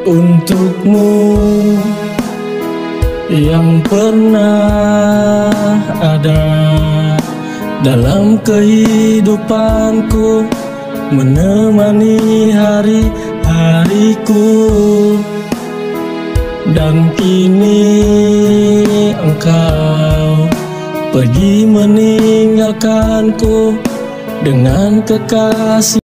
Untukmu yang pernah ada dalam kehidupanku, menemani hari-hariku. Dan kini engkau pergi meninggalkanku dengan kekasih